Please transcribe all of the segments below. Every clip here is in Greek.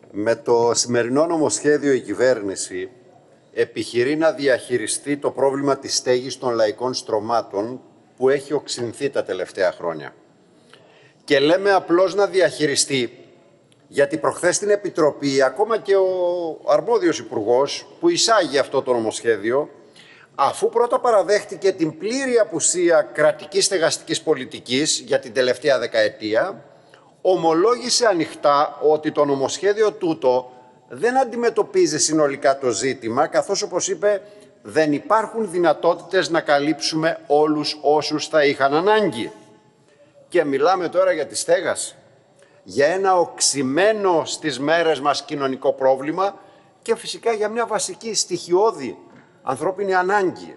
Με το σημερινό νομοσχέδιο η κυβέρνηση επιχειρεί να διαχειριστεί το πρόβλημα της στέγης των λαϊκών στρωμάτων που έχει οξυνθεί τα τελευταία χρόνια. Και λέμε απλώς να διαχειριστεί, γιατί προχθές στην Επιτροπή, ακόμα και ο αρμόδιος υπουργός που εισάγει αυτό το νομοσχέδιο, αφού πρώτα παραδέχτηκε την πλήρη απουσία κρατικής στεγαστικής πολιτικής για την τελευταία δεκαετία, ομολόγησε ανοιχτά ότι το νομοσχέδιο τούτο δεν αντιμετωπίζει συνολικά το ζήτημα, καθώς, όπως είπε, δεν υπάρχουν δυνατότητες να καλύψουμε όλους όσους θα είχαν ανάγκη. Και μιλάμε τώρα για τη στέγαση, για ένα οξυμένο στις μέρες μας κοινωνικό πρόβλημα και φυσικά για μια βασική στοιχειώδη ανθρώπινη ανάγκη.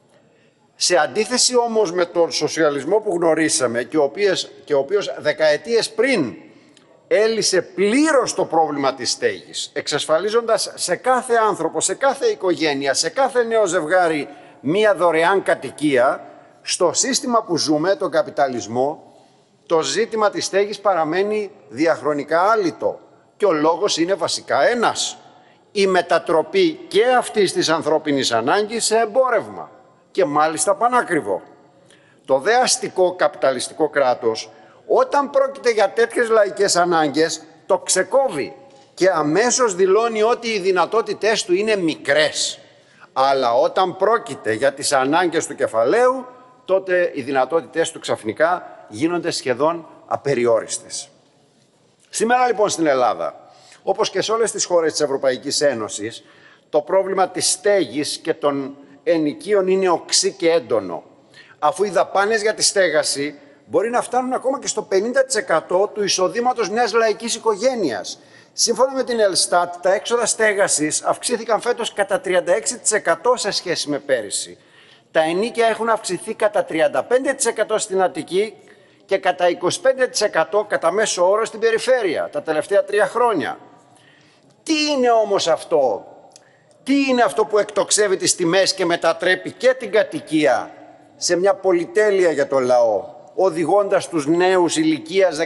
Σε αντίθεση όμως με τον σοσιαλισμό που γνωρίσαμε και ο οποίος δεκαετίες πριν έλυσε πλήρως το πρόβλημα της στέγης, εξασφαλίζοντας σε κάθε άνθρωπο, σε κάθε οικογένεια, σε κάθε νέο ζευγάρι μία δωρεάν κατοικία, στο σύστημα που ζούμε, τον καπιταλισμό, το ζήτημα της στέγης παραμένει διαχρονικά άλυτο και ο λόγος είναι βασικά ένας: η μετατροπή και αυτής της ανθρώπινης ανάγκης σε εμπόρευμα και μάλιστα πανάκριβο. Το δε αστικό καπιταλιστικό κράτος, όταν πρόκειται για τέτοιες λαϊκές ανάγκες, το ξεκόβει και αμέσως δηλώνει ότι οι δυνατότητές του είναι μικρές. Αλλά όταν πρόκειται για τις ανάγκες του κεφαλαίου, τότε οι δυνατότητές του ξαφνικά γίνονται σχεδόν απεριόριστες. Σήμερα λοιπόν στην Ελλάδα, όπως και σε όλες τις χώρες της Ευρωπαϊκής Ένωσης, το πρόβλημα της στέγης και των ενοικίων είναι οξύ και έντονο, αφού οι δαπάνες για τη στέγαση μπορεί να φτάνουν ακόμα και στο 50% του εισοδήματος μιας λαϊκής οικογένειας. Σύμφωνα με την Ελστάτ, τα έξοδα στέγασης αυξήθηκαν φέτος κατά 36% σε σχέση με πέρυσι. Τα ενοίκια έχουν αυξηθεί κατά 35% στην Αττική και κατά 25% κατά μέσο όρο στην περιφέρεια τα τελευταία 3 χρόνια. Τι είναι όμως αυτό? Τι είναι αυτό που εκτοξεύει τις τιμές και μετατρέπει και την κατοικία σε μια πολυτέλεια για το λαό, οδηγώντας τους νέους ηλικίας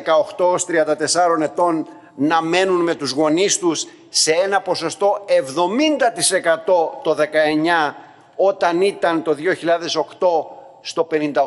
18-34 ετών να μένουν με τους γονείς τους σε ένα ποσοστό 70% το 19, όταν ήταν το 2008 στο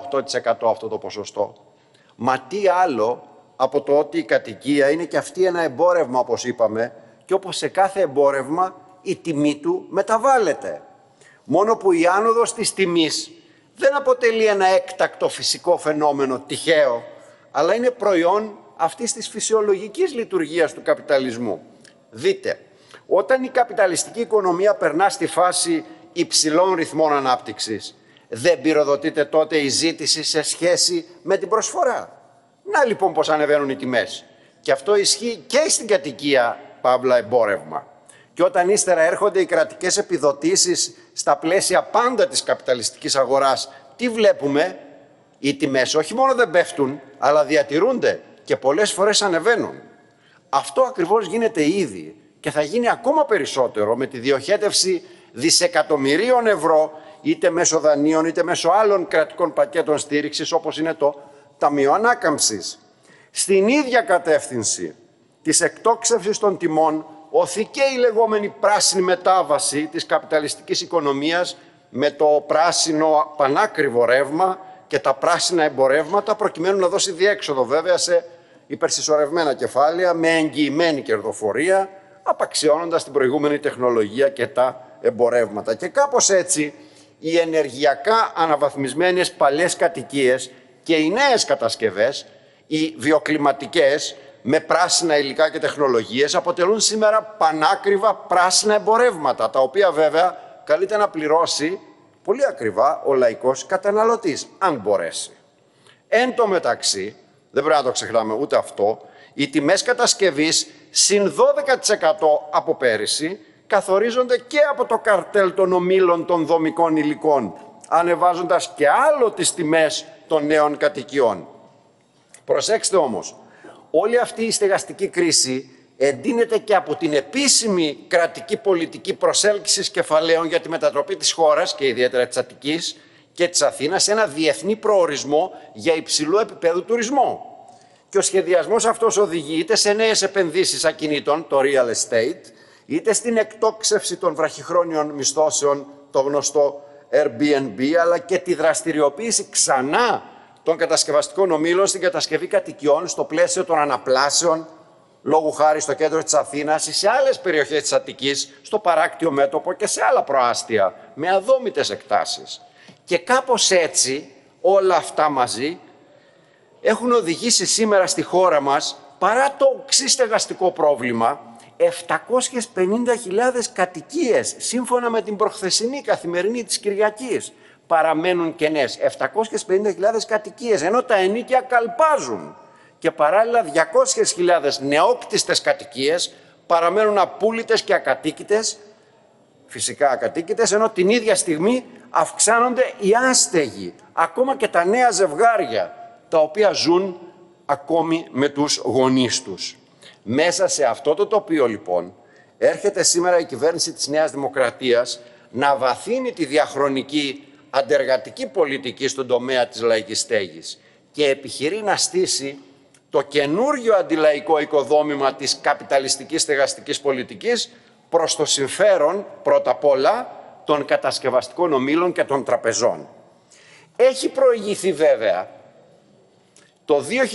58% αυτό το ποσοστό. Μα τι άλλο από το ότι η κατοικία είναι και αυτή ένα εμπόρευμα, όπως είπαμε, και όπως σε κάθε εμπόρευμα η τιμή του μεταβάλλεται. Μόνο που η άνοδος της τιμής δεν αποτελεί ένα έκτακτο φυσικό φαινόμενο τυχαίο, αλλά είναι προϊόν αυτής της φυσιολογικής λειτουργίας του καπιταλισμού. Δείτε, όταν η καπιταλιστική οικονομία περνά στη φάση υψηλών ρυθμών ανάπτυξης, δεν πυροδοτείται τότε η ζήτηση σε σχέση με την προσφορά. Να λοιπόν πως ανεβαίνουν οι τιμές. Και αυτό ισχύει και στην κατοικία, παύλα εμπόρευμα. Και όταν ύστερα έρχονται οι κρατικές επιδοτήσεις στα πλαίσια πάντα της καπιταλιστικής αγοράς, τι βλέπουμε? Οι τιμές όχι μόνο δεν πέφτουν, αλλά διατηρούνται και πολλές φορές ανεβαίνουν. Αυτό ακριβώς γίνεται ήδη και θα γίνει ακόμα περισσότερο με τη διοχέτευση δισεκατομμυρίων ευρώ, είτε μέσω δανείων είτε μέσω άλλων κρατικών πακέτων στήριξης, όπως είναι το Ταμείο Ανάκαμψης. Στην ίδια κατεύθυνση της εκτόξευσης των τιμών οθεί και η λεγόμενη πράσινη μετάβαση της καπιταλιστικής οικονομίας με το πράσινο πανάκριβο ρεύμα και τα πράσινα εμπορεύματα, προκειμένου να δώσει διέξοδο βέβαια σε υπερσυσσωρευμένα κεφάλαια με εγγυημένη κερδοφορία, απαξιώνοντας την προηγούμενη τεχνολογία και τα εμπορεύματα. Και κάπως έτσι οι ενεργειακά αναβαθμισμένες παλιές κατοικίες και οι νέες κατασκευές, οι βιοκλιματικές, με πράσινα υλικά και τεχνολογίες, αποτελούν σήμερα πανάκριβα πράσινα εμπορεύματα, τα οποία βέβαια καλείται να πληρώσει πολύ ακριβά ο λαϊκός καταναλωτής, αν μπορέσει. Εν τω μεταξύ, δεν πρέπει να το ξεχνάμε ούτε αυτό, οι τιμές κατασκευής συν 12% από πέρυσι καθορίζονται και από το καρτέλ των ομίλων των δομικών υλικών, ανεβάζοντας και άλλο τις τιμές των νέων κατοικιών. Προσέξτε όμως, όλη αυτή η στεγαστική κρίση εντείνεται και από την επίσημη κρατική πολιτική προσέλκυσης κεφαλαίων για τη μετατροπή της χώρας και ιδιαίτερα της Αττικής και της Αθήνας σε ένα διεθνή προορισμό για υψηλού επίπεδου τουρισμό. Και ο σχεδιασμός αυτός οδηγεί είτε σε νέες επενδύσεις ακινήτων, το real estate, είτε στην εκτόξευση των βραχυχρόνιων μισθώσεων, το γνωστό Airbnb, αλλά και τη δραστηριοποίηση ξανά των κατασκευαστικών ομίλων στην κατασκευή κατοικιών στο πλαίσιο των αναπλάσεων, λόγου χάρη στο κέντρο της Αθήνας ή σε άλλες περιοχές της Αττικής, στο παράκτιο μέτωπο και σε άλλα προάστια, με αδόμητες εκτάσεις. Και κάπως έτσι όλα αυτά μαζί έχουν οδηγήσει σήμερα στη χώρα μας, παρά το οξύ στεγαστικό πρόβλημα, 750.000 κατοικίες, σύμφωνα με την προχθεσινή καθημερινή της Κυριακής, παραμένουν κενές. 750.000 κατοικίες, ενώ τα ενοίκια καλπάζουν. Και παράλληλα 200.000 νεόκτιστες κατοικίες παραμένουν απούλητες και ακατοίκητες, φυσικά ακατοίκητες, ενώ την ίδια στιγμή αυξάνονται οι άστεγοι, ακόμα και τα νέα ζευγάρια, τα οποία ζουν ακόμη με τους γονείς τους. Μέσα σε αυτό το τοπίο, λοιπόν, έρχεται σήμερα η κυβέρνηση της Νέας Δημοκρατίας να βαθύνει τη διαχρονική αντεργατική πολιτική στον τομέα της λαϊκής στέγης και επιχειρεί να στήσει το καινούργιο αντιλαϊκό οικοδόμημα της καπιταλιστικής στεγαστικής πολιτικής προς το συμφέρον, πρώτα απ' όλα, των κατασκευαστικών ομίλων και των τραπεζών. Έχει προηγηθεί βέβαια το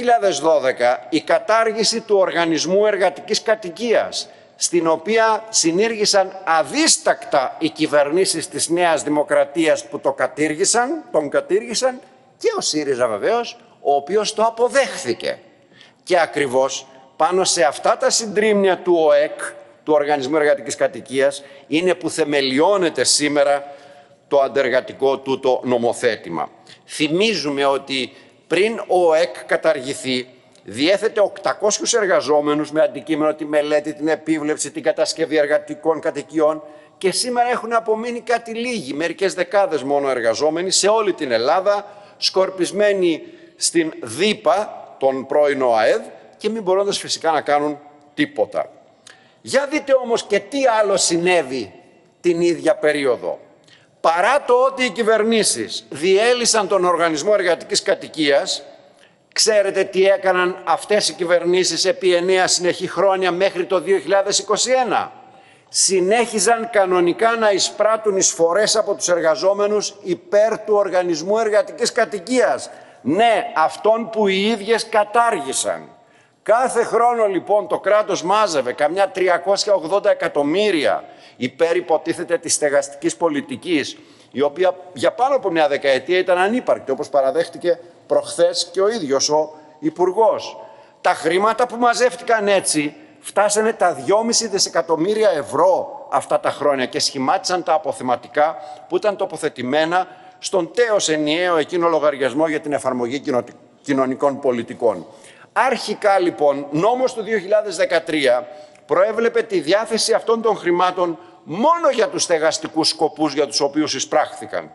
2012 η κατάργηση του Οργανισμού Εργατικής Κατοικίας, στην οποία συνήργησαν αδίστακτα οι κυβερνήσεις της Νέας Δημοκρατίας που τον κατήργησαν και ο ΣΥΡΙΖΑ βεβαίως, ο οποίος το αποδέχθηκε. Και ακριβώς πάνω σε αυτά τα συντρίμμια του ΟΕΚ, του Οργανισμού Εργατικής Κατοικίας, είναι που θεμελιώνεται σήμερα το αντεργατικό τούτο νομοθέτημα. Θυμίζουμε ότι πριν ο ΟΕΚ καταργηθεί, διέθετε 800 εργαζόμενους με αντικείμενο τη μελέτη, την επίβλεψη, την κατασκευή εργατικών κατοικιών και σήμερα έχουν απομείνει κάτι λίγοι, μερικές δεκάδες μόνο εργαζόμενοι σε όλη την Ελλάδα, σκορπισμένοι στην ΔΥΠΑ, τον πρώην ΟΑΕΔ, και μην μπορώντας φυσικά να κάνουν τίποτα. Για δείτε όμως και τι άλλο συνέβη την ίδια περίοδο. Παρά το ότι οι κυβερνήσεις διέλυσαν τον Οργανισμό Εργατικής Κατοικίας, ξέρετε τι έκαναν αυτές οι κυβερνήσεις επί 9 συνεχή χρόνια μέχρι το 2021. Συνέχιζαν κανονικά να εισπράττουν εισφορές από τους εργαζόμενους υπέρ του Οργανισμού Εργατικής Κατοικίας. Ναι, αυτόν που οι ίδιες κατάργησαν. Κάθε χρόνο λοιπόν το κράτος μάζευε καμιά 380 εκατομμύρια υπέρ υποτίθεται της στεγαστικής πολιτικής, η οποία για πάνω από μια δεκαετία ήταν ανύπαρκτη, όπως παραδέχτηκε προχθές και ο ίδιος ο Υπουργός. Τα χρήματα που μαζεύτηκαν έτσι φτάσανε τα 2,5 δισεκατομμύρια ευρώ αυτά τα χρόνια και σχημάτισαν τα αποθεματικά που ήταν τοποθετημένα στον τέως ενιαίο εκείνο λογαριασμό για την εφαρμογή κοινωνικών πολιτικών. Αρχικά λοιπόν, νόμος του 2013 προέβλεπε τη διάθεση αυτών των χρημάτων μόνο για τους στεγαστικούς σκοπούς για τους οποίους εισπράχθηκαν.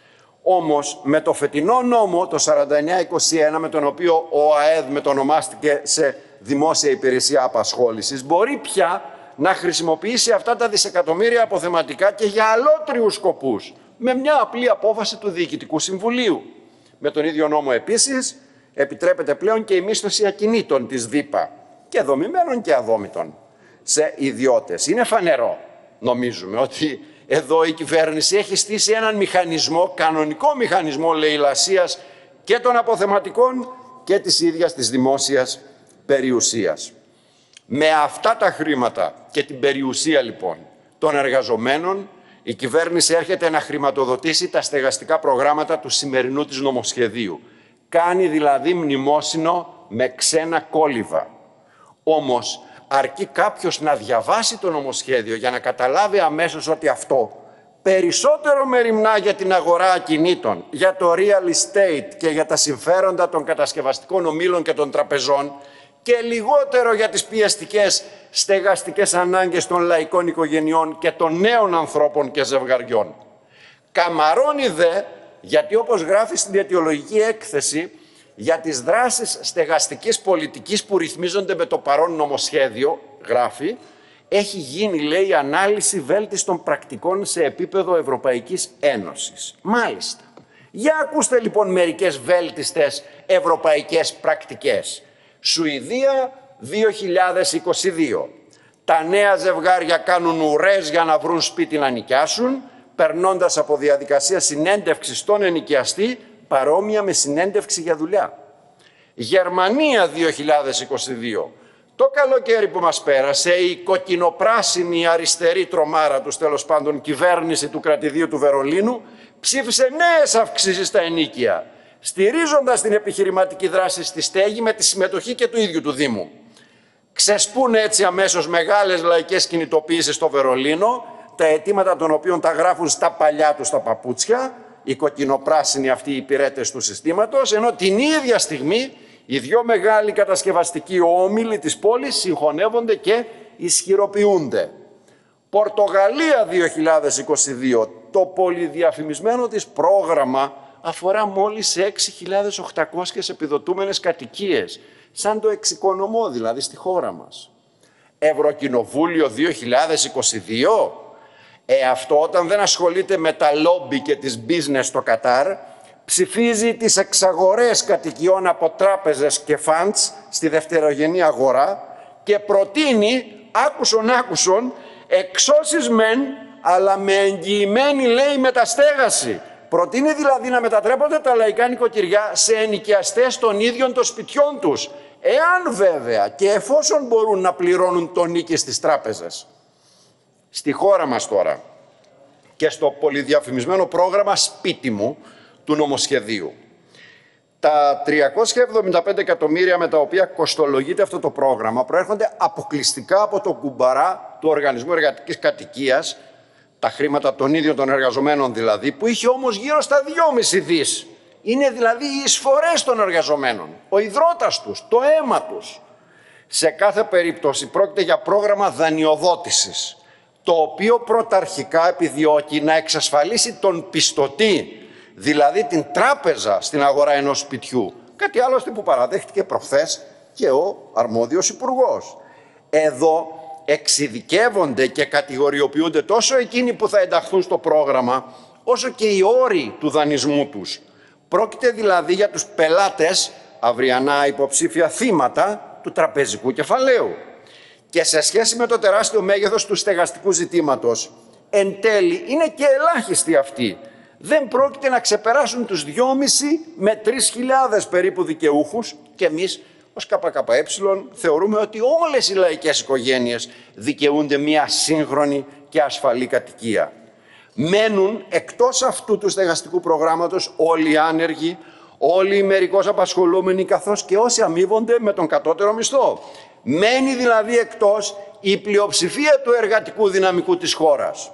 Όμως με το φετινό νόμο, το 4921, με τον οποίο ο ΑΕΔ μετονομάστηκε σε Δημόσια Υπηρεσία Απασχόλησης, μπορεί πια να χρησιμοποιήσει αυτά τα δισεκατομμύρια αποθεματικά και για αλότριους σκοπούς, με μια απλή απόφαση του Διοικητικού Συμβουλίου. Με τον ίδιο νόμο επίσης επιτρέπεται πλέον και η μίσθωση ακινήτων της ΔΥΠΑ, και δομημένων και αδόμητων, σε ιδιώτες. Είναι φανερό, νομίζουμε, ότι εδώ η κυβέρνηση έχει στήσει έναν μηχανισμό, κανονικό μηχανισμό λαιλασίας και των αποθεματικών και της ίδιας της δημόσιας περιουσίας. Με αυτά τα χρήματα και την περιουσία λοιπόν των εργαζομένων, η κυβέρνηση έρχεται να χρηματοδοτήσει τα στεγαστικά προγράμματα του σημερινού της νομοσχεδίου. Κάνει δηλαδή μνημόσυνο με ξένα κόλληβα. Όμως αρκεί κάποιος να διαβάσει το νομοσχέδιο για να καταλάβει αμέσως ότι αυτό περισσότερο μεριμνά για την αγορά ακινήτων, για το real estate και για τα συμφέροντα των κατασκευαστικών ομίλων και των τραπεζών και λιγότερο για τις πιεστικές στεγαστικές ανάγκες των λαϊκών οικογενειών και των νέων ανθρώπων και ζευγαριών. Καμαρώνει δε, γιατί όπως γράφει στην αιτιολογική έκθεση, για τις δράσεις στεγαστικής πολιτικής που ρυθμίζονται με το παρόν νομοσχέδιο, γράφει, έχει γίνει, λέει, ανάλυση βέλτιστων πρακτικών σε επίπεδο Ευρωπαϊκής Ένωσης. Μάλιστα. Για ακούστε λοιπόν μερικές βέλτιστες ευρωπαϊκές πρακτικές. Σουηδία 2022. Τα νέα ζευγάρια κάνουν ουρές για να βρουν σπίτι να νοικιάσουν, περνώντας από διαδικασία συνέντευξης στον ενοικιαστή παρόμοια με συνέντευξη για δουλειά. Γερμανία 2022. Το καλοκαίρι που μας πέρασε, η κοκκινοπράσινη αριστερή τρομάρα τους, τέλος πάντων κυβέρνηση του κρατηδίου του Βερολίνου, ψήφισε νέες αυξήσεις στα ενοίκια, στηρίζοντας την επιχειρηματική δράση στη στέγη με τη συμμετοχή και του ίδιου του Δήμου. Ξεσπούν έτσι αμέσως μεγάλες λαϊκές κινητοποιήσεις στο Βερολίνο, τα αιτήματα των οποίων τα γράφουν στα παλιά τους τα παπούτσια, οι κοκκινοπράσινοι αυτοί οι υπηρέτες του συστήματος, ενώ την ίδια στιγμή οι δύο μεγάλοι κατασκευαστικοί όμιλοι της πόλης συγχωνεύονται και ισχυροποιούνται. Πορτογαλία 2022. Το πολυδιαφημισμένο της πρόγραμμα αφορά μόλις 6.800 επιδοτούμενες κατοικίες, σαν το εξοικονομώ δηλαδή στη χώρα μας. Ευρωκοινοβούλιο 2022. Αυτό όταν δεν ασχολείται με τα λόμπι και τις business στο Κατάρ, ψηφίζει τις εξαγορές κατοικιών από τράπεζες και funds στη δευτερογενή αγορά και προτείνει, άκουσον, εξώσεις μεν, αλλά με εγγυημένη, λέει, μεταστέγαση. Προτείνει δηλαδή να μετατρέπονται τα λαϊκά νοικοκυριά σε ενοικιαστές των ίδιων των σπιτιών τους, εάν βέβαια και εφόσον μπορούν να πληρώνουν το νίκη στις τράπεζες. Στη χώρα μας τώρα και στο πολυδιαφημισμένο πρόγραμμα «Σπίτι μου» του νομοσχεδίου, τα 375 εκατομμύρια με τα οποία κοστολογείται αυτό το πρόγραμμα προέρχονται αποκλειστικά από το κουμπαρά του Οργανισμού Εργατικής Κατοικίας, τα χρήματα των ίδιων των εργαζομένων δηλαδή, που είχε όμως γύρω στα 2,5 δις. Είναι δηλαδή οι εισφορές των εργαζομένων, ο ιδρώτας τους, το αίμα τους. Σε κάθε περίπτωση πρόκειται για πρόγραμμα δανειοδότησης, το οποίο πρωταρχικά επιδιώκει να εξασφαλίσει τον πιστωτή, δηλαδή την τράπεζα στην αγορά ενός σπιτιού. Κάτι άλλωστε που παραδέχτηκε προχθές και ο αρμόδιος υπουργός. Εδώ εξειδικεύονται και κατηγοριοποιούνται τόσο εκείνοι που θα ενταχθούν στο πρόγραμμα, όσο και οι όροι του δανεισμού τους. Πρόκειται δηλαδή για τους πελάτες, αυριανά υποψήφια θύματα του τραπεζικού κεφαλαίου. Και σε σχέση με το τεράστιο μέγεθος του στεγαστικού ζητήματος, εν τέλει είναι και ελάχιστοι αυτοί. Δεν πρόκειται να ξεπεράσουν τους 2,5 με 3.000 περίπου δικαιούχους και εμείς ως ΚΚΕ θεωρούμε ότι όλες οι λαϊκές οικογένειες δικαιούνται μια σύγχρονη και ασφαλή κατοικία. Μένουν εκτός αυτού του στεγαστικού προγράμματος όλοι οι άνεργοι, όλοι οι μερικώς απασχολούμενοι, καθώς και όσοι αμείβονται με τον κατώτερο μισθό. Μένει δηλαδή εκτός η πλειοψηφία του εργατικού δυναμικού της χώρας.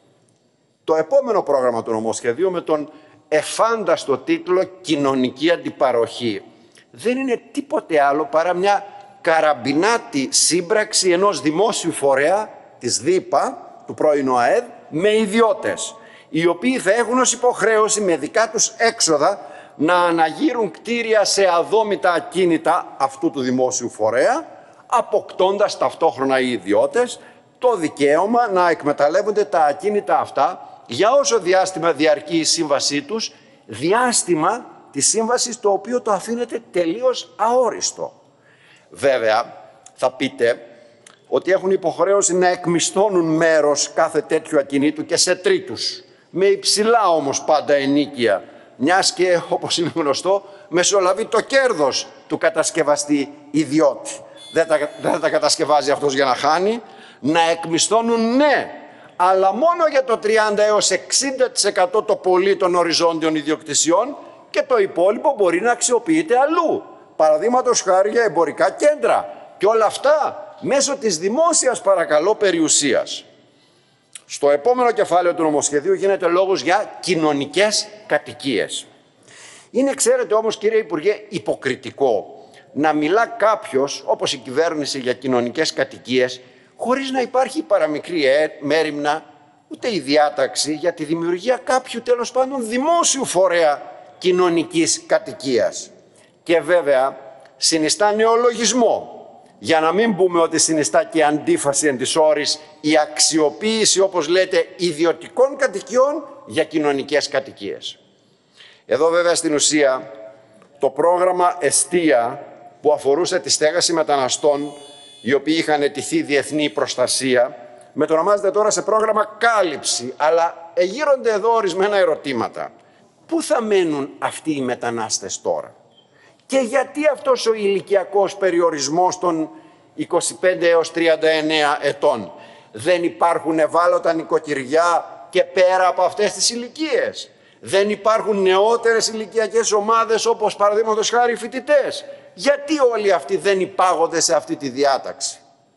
Το επόμενο πρόγραμμα του νομοσχεδίου με τον εφάνταστο τίτλο «Κοινωνική αντιπαροχή» δεν είναι τίποτε άλλο παρά μια καραμπινάτη σύμπραξη ενός δημόσιου φορέα, της ΔΥΠΑ, του πρώην ΑΕΔ, με ιδιώτες, οι οποίοι θα έχουν ως υποχρέωση με δικά τους έξοδα να αναγείρουν κτίρια σε αδόμητα ακίνητα αυτού του δημόσιου φορέα, αποκτώντας ταυτόχρονα οι ιδιώτες το δικαίωμα να εκμεταλλεύονται τα ακίνητα αυτά για όσο διάστημα διαρκεί η σύμβασή τους, διάστημα της σύμβασης το οποίο το αφήνεται τελείως αόριστο. Βέβαια, θα πείτε ότι έχουν υποχρέωση να εκμισθώνουν μέρος κάθε τέτοιου ακινήτου και σε τρίτους, με υψηλά όμως πάντα ενοίκια, μιας και, όπως είναι γνωστό, μεσολαβεί το κέρδος του κατασκευαστή ιδιώτη. Δεν τα κατασκευάζει αυτός για να χάνει, να εκμισθώνουν ναι, αλλά μόνο για το 30 έως 60% το πολύ των οριζόντιων ιδιοκτησιών και το υπόλοιπο μπορεί να αξιοποιείται αλλού. Παραδείγματος χάρη για εμπορικά κέντρα. Και όλα αυτά μέσω της δημόσιας παρακαλώ περιουσίας. Στο επόμενο κεφάλαιο του νομοσχεδίου γίνεται λόγος για κοινωνικές κατοικίες. Είναι, ξέρετε όμως κύριε Υπουργέ, υποκριτικό να μιλά κάποιος, όπως η κυβέρνηση, για κοινωνικές κατοικίες, χωρίς να υπάρχει παραμικρή μέριμνα, ούτε η διάταξη για τη δημιουργία κάποιου τέλος πάντων δημόσιου φορέα κοινωνικής κατοικίας. Και βέβαια συνιστά νεολογισμό, για να μην πούμε ότι συνιστά και αντίφαση εν της όρης η αξιοποίηση, όπως λέτε, ιδιωτικών κατοικιών για κοινωνικές κατοικίες. Εδώ βέβαια στην ουσία το πρόγραμμα Εστία που αφορούσε τη στέγαση μεταναστών οι οποίοι είχαν αιτηθεί διεθνή προστασία, μετονομάζεται τώρα σε πρόγραμμα κάλυψη, αλλά εγείρονται εδώ ορισμένα ερωτήματα. Πού θα μένουν αυτοί οι μετανάστες τώρα? Και γιατί αυτός ο ηλικιακός περιορισμός των 25 έως 39 ετών? Δεν υπάρχουν ευάλωτα νοικοκυριά και πέρα από αυτές τις ηλικίες? Δεν υπάρχουν νεότερες ηλικιακές ομάδες όπως παραδείγματος χάρη οι φοιτητές? Γιατί όλοι αυτοί δεν υπάγονται σε αυτή τη διάταξη?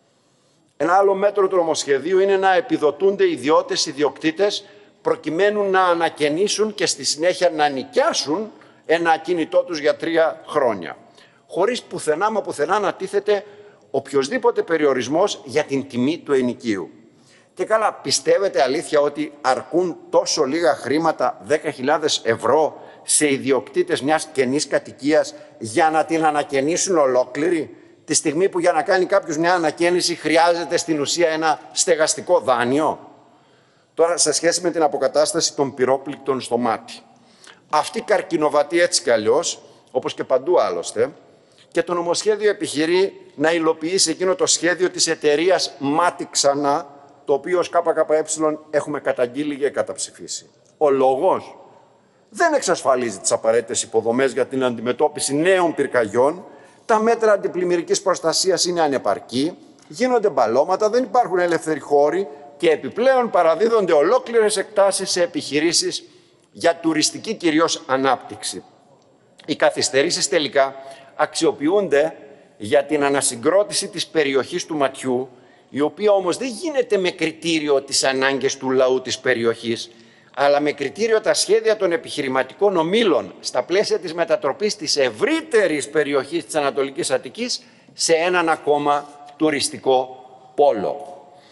Ένα άλλο μέτρο του νομοσχεδίου είναι να επιδοτούνται ιδιώτες-ιδιοκτήτες προκειμένου να ανακαινήσουν και στη συνέχεια να νοικιάσουν ένα ακίνητό τους για 3 χρόνια. Χωρίς πουθενά να τίθεται οποιοσδήποτε περιορισμός για την τιμή του ενοικίου. Και καλά, πιστεύετε αλήθεια ότι αρκούν τόσο λίγα χρήματα, 10.000 ευρώ, σε ιδιοκτήτες μιας καινής κατοικίας για να την ανακαινήσουν ολόκληρη, τη στιγμή που για να κάνει κάποιος μια ανακαίνιση χρειάζεται στην ουσία ένα στεγαστικό δάνειο? Τώρα, σε σχέση με την αποκατάσταση των πυρόπληκτων στο μάτι. Αυτή καρκινοβατεί έτσι κι αλλιώς, όπως και παντού άλλωστε, και το νομοσχέδιο επιχειρεί να υλοποιήσει εκείνο το σχέδιο της εταιρείας Μάτι Ξανά, το οποίο ως ΚΚΕ έχουμε καταγγείλει και καταψηφίσει. Ο λόγος: δεν εξασφαλίζει τις απαραίτητες υποδομές για την αντιμετώπιση νέων πυρκαγιών, τα μέτρα αντιπλημμυρικής προστασίας είναι ανεπαρκή, γίνονται μπαλώματα, δεν υπάρχουν ελεύθεροι χώροι και επιπλέον παραδίδονται ολόκληρες εκτάσεις σε επιχειρήσεις για τουριστική κυρίως ανάπτυξη. Οι καθυστερήσεις τελικά αξιοποιούνται για την ανασυγκρότηση της περιοχής του ματιού, η οποία όμως δεν γίνεται με κριτήριο τις ανάγκες του λαού της περιοχής, αλλά με κριτήριο τα σχέδια των επιχειρηματικών ομίλων στα πλαίσια της μετατροπής της ευρύτερης περιοχής της Ανατολικής Αττικής σε έναν ακόμα τουριστικό πόλο.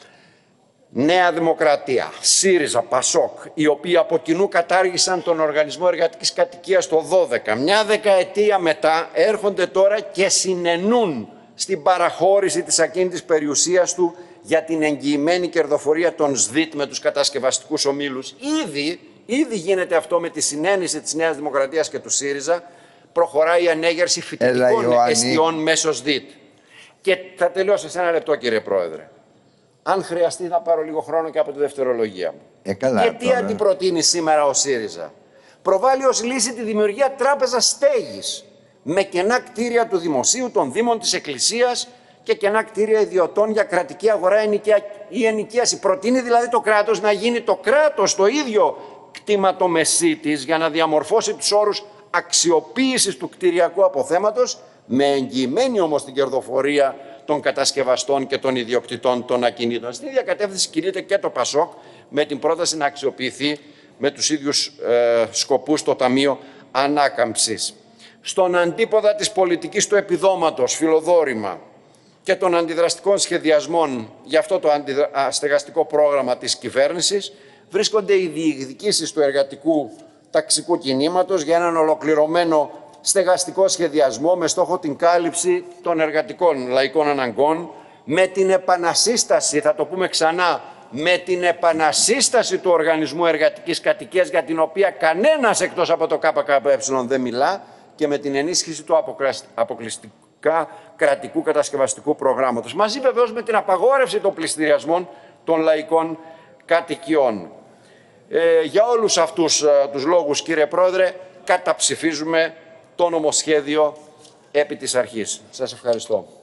Νέα Δημοκρατία, ΣΥΡΙΖΑ, ΠΑΣΟΚ, οι οποίοι από κοινού κατάργησαν τον Οργανισμό Εργατικής Κατοικίας το 12, μια δεκαετία μετά έρχονται τώρα και συνενούν στην παραχώρηση της ακίνητης περιουσίας του για την εγγυημένη κερδοφορία των ΣΔΙΤ με τους κατασκευαστικούς ομίλους. Ήδη γίνεται αυτό με τη συνένεση της Νέας Δημοκρατίας και του ΣΥΡΙΖΑ. Προχωράει η ανέγερση φοιτητικών εστιών μέσω ΣΔΙΤ. Και θα τελειώσω σε 1 λεπτό, κύριε Πρόεδρε. Αν χρειαστεί θα πάρω λίγο χρόνο και από τη δευτερολογία μου. Και τι αντιπροτείνει σήμερα ο ΣΥΡΙΖΑ? Προβάλλει ως λύση τη δημιουργία τράπεζας στέγης με κενά κτίρια του Δημοσίου, των Δήμων, της Εκκλησίας και κενά κτίρια ιδιωτών για κρατική αγορά ή ενοικίαση. Προτείνει δηλαδή το κράτος να γίνει το κράτος το ίδιο κτηματομεσίτης για να διαμορφώσει τους όρους αξιοποίησης του κτηριακού αποθέματος, με εγγυημένη όμως την κερδοφορία των κατασκευαστών και των ιδιοκτητών των ακινήτων. Στην ίδια κατεύθυνση κινείται και το ΠΑΣΟΚ με την πρόταση να αξιοποιηθεί με τους ίδιους σκοπούς το Ταμείο Ανάκαμψης. Στον αντίποδα της πολιτικής του επιδόματος, φιλοδόρημα, και των αντιδραστικών σχεδιασμών για αυτό το στεγαστικό πρόγραμμα της κυβέρνησης βρίσκονται οι διεκδικήσεις του εργατικού ταξικού κινήματος για έναν ολοκληρωμένο στεγαστικό σχεδιασμό με στόχο την κάλυψη των εργατικών λαϊκών αναγκών, με την επανασύσταση, θα το πούμε ξανά, με την επανασύσταση του Οργανισμού Εργατικής Κατοικίας, για την οποία κανένας εκτός από το ΚΚΕ δεν μιλά, και με την ενίσχυση του αποκλειστικά κρατικού κατασκευαστικού προγράμματος. Μαζί βεβαίως με την απαγόρευση των πληστηριασμών των λαϊκών κατοικιών. Για όλους αυτούς τους λόγους, κύριε Πρόεδρε, καταψηφίζουμε το νομοσχέδιο επί της αρχής. Σας ευχαριστώ.